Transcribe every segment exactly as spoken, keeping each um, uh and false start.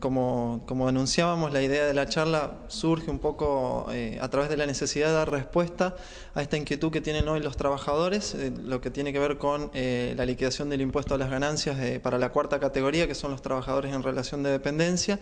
como, como anunciábamos, la idea de la charla surge un poco eh, a través de la necesidad de dar respuesta a esta inquietud que tienen hoy los trabajadores, eh, lo que tiene que ver con eh, la liquidación del impuesto a las ganancias eh, para la cuarta categoría, que son los trabajadores en relación de dependencia.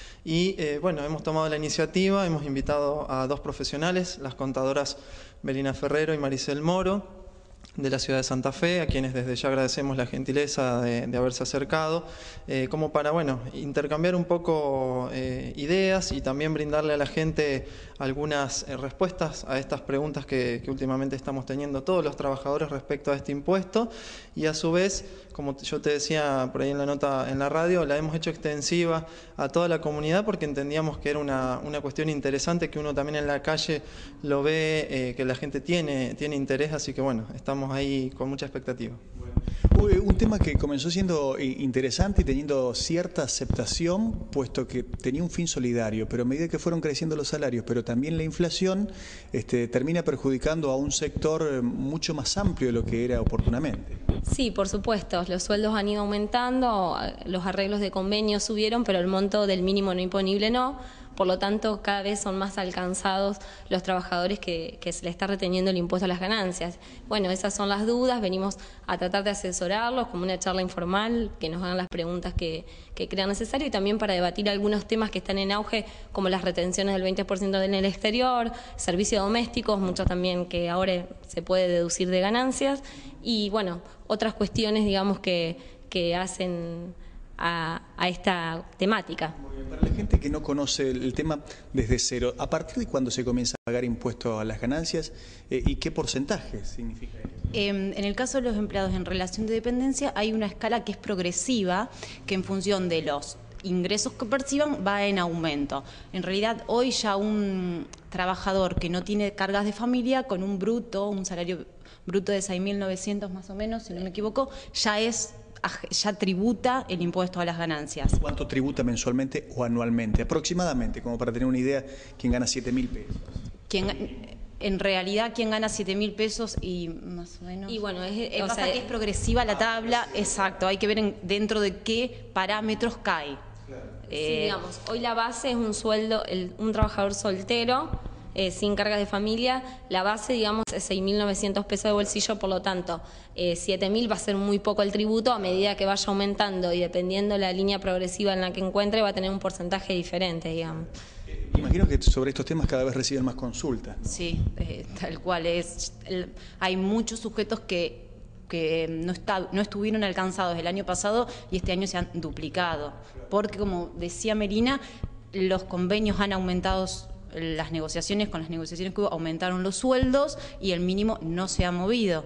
Y eh, bueno, hemos tomado la iniciativa, hemos invitado a dos profesionales, las contadoras Belina Ferrero y Maricel Moro, de la ciudad de Santa Fe, a quienes desde ya agradecemos la gentileza de, de haberse acercado, eh, como para bueno, intercambiar un poco eh, ideas y también brindarle a la gente algunas eh, respuestas a estas preguntas que, que últimamente estamos teniendo todos los trabajadores respecto a este impuesto, y a su vez, como yo te decía por ahí en la nota en la radio, la hemos hecho extensiva a toda la comunidad porque entendíamos que era una, una cuestión interesante, que uno también en la calle lo ve, eh, que la gente tiene, tiene interés, así que bueno, estamos ahí con mucha expectativa. Bueno, un tema que comenzó siendo interesante y teniendo cierta aceptación, puesto que tenía un fin solidario, pero a medida que fueron creciendo los salarios, pero también la inflación, este, termina perjudicando a un sector mucho más amplio de lo que era oportunamente. Sí, por supuesto, los sueldos han ido aumentando, los arreglos de convenio subieron, pero el monto del mínimo no imponible no. Por lo tanto, cada vez son más alcanzados los trabajadores que, que se les está reteniendo el impuesto a las ganancias. Bueno, esas son las dudas, venimos a tratar de asesorarlos como una charla informal, que nos hagan las preguntas que, que crean necesario y también para debatir algunos temas que están en auge, como las retenciones del veinte por ciento en el exterior, servicios domésticos, mucho también que ahora se puede deducir de ganancias, y bueno, otras cuestiones, digamos, que, que hacen A, a esta temática. Para la gente que no conoce el tema desde cero, ¿a partir de cuándo se comienza a pagar impuesto a las ganancias eh, y qué porcentaje significa esto? Eh, en el caso de los empleados en relación de dependencia hay una escala que es progresiva, que en función de los ingresos que perciban va en aumento. En realidad hoy ya un trabajador que no tiene cargas de familia con un bruto, un salario bruto de seis mil novecientos más o menos, si no me equivoco, ya es ya tributa el impuesto a las ganancias. ¿Cuánto tributa mensualmente o anualmente? Aproximadamente, como para tener una idea, ¿quién gana siete mil pesos? ¿Quién, en realidad, ¿quién gana siete mil pesos y más o menos? Y bueno, es, eh, o pasa sea, que es progresiva la tabla, exacto, hay que ver en, dentro de qué parámetros cae. Claro. Eh, sí, digamos, hoy la base es un sueldo, el, un trabajador soltero, Eh, sin cargas de familia, la base, digamos, es seis mil novecientos pesos de bolsillo, por lo tanto, eh, siete mil va a ser muy poco el tributo, a medida que vaya aumentando y dependiendo la línea progresiva en la que encuentre, va a tener un porcentaje diferente, digamos. Imagino que sobre estos temas cada vez reciben más consultas. Sí, eh, tal cual es. El, hay muchos sujetos que que no, está, no estuvieron alcanzados el año pasado y este año se han duplicado, porque como decía Melina, los convenios han aumentado. Las negociaciones, con las negociaciones que hubo, aumentaron los sueldos y el mínimo no se ha movido.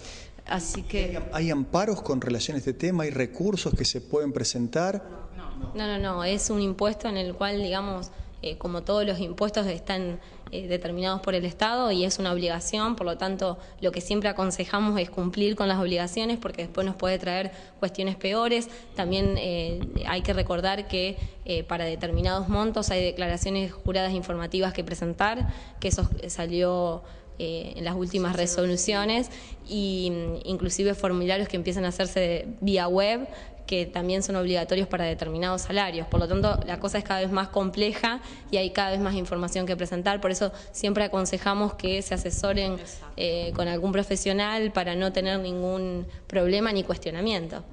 Así que... ¿Hay amparos con relación a este tema? ¿Hay recursos que se pueden presentar? No, no, no, no. Es un impuesto en el cual, digamos, eh, como todos los impuestos están eh, determinados por el Estado y es una obligación, por lo tanto, lo que siempre aconsejamos es cumplir con las obligaciones porque después nos puede traer cuestiones peores. También eh, hay que recordar que eh, para determinados montos hay declaraciones juradas informativas que presentar, que eso salió eh, en las últimas resoluciones, y inclusive formularios que empiezan a hacerse vía web, que también son obligatorios para determinados salarios. Por lo tanto, la cosa es cada vez más compleja y hay cada vez más información que presentar. Por eso siempre aconsejamos que se asesoren eh, con algún profesional para no tener ningún problema ni cuestionamiento.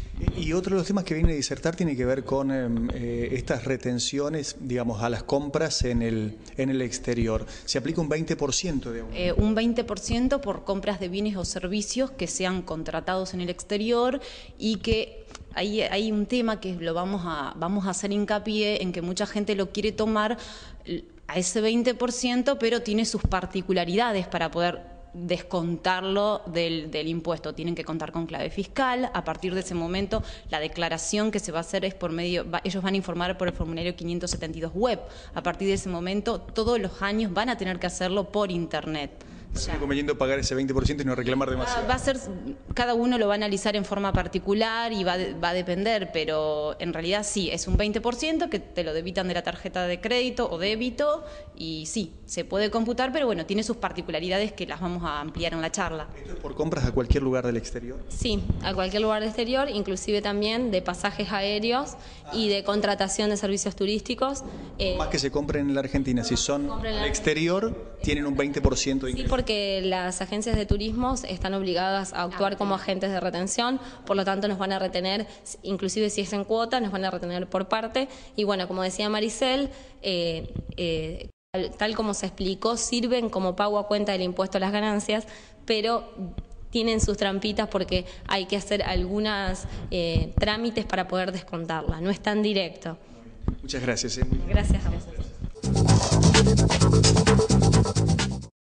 Y otro de los temas que viene a disertar tiene que ver con eh, estas retenciones, digamos, a las compras en el, en el exterior. ¿Se aplica un veinte por ciento de aumento? Eh, un veinte por ciento por compras de bienes o servicios que sean contratados en el exterior y que hay, hay un tema que lo vamos a, vamos a hacer hincapié en que mucha gente lo quiere tomar a ese veinte por ciento, pero tiene sus particularidades para poder descontarlo del, del impuesto. Tienen que contar con clave fiscal. A partir de ese momento, la declaración que se va a hacer es por medio, va, ellos van a informar por el formulario quinientos setenta y dos web. A partir de ese momento, todos los años van a tener que hacerlo por internet. Es conveniente pagar ese veinte por ciento y no reclamar demasiado. Va a ser, cada uno lo va a analizar en forma particular y va, va a depender, pero en realidad sí, es un veinte por ciento que te lo debitan de la tarjeta de crédito o débito y sí, se puede computar, pero bueno, tiene sus particularidades que las vamos a ampliar en la charla. ¿Esto es por compras a cualquier lugar del exterior? Sí, a cualquier lugar del exterior, inclusive también de pasajes aéreos y de contratación de servicios turísticos. Eh, Más que se compren en la Argentina, si son al exterior, tienen un veinte por ciento de ingreso. Sí, porque las agencias de turismo están obligadas a actuar como agentes de retención, por lo tanto nos van a retener, inclusive si es en cuota, nos van a retener por parte. Y bueno, como decía Maricel, eh, eh, tal, tal como se explicó, sirven como pago a cuenta del impuesto a las ganancias, pero tienen sus trampitas porque hay que hacer algunos eh, trámites para poder descontarla, no es tan directo. Muchas gracias. ¿eh? Gracias a vosotros.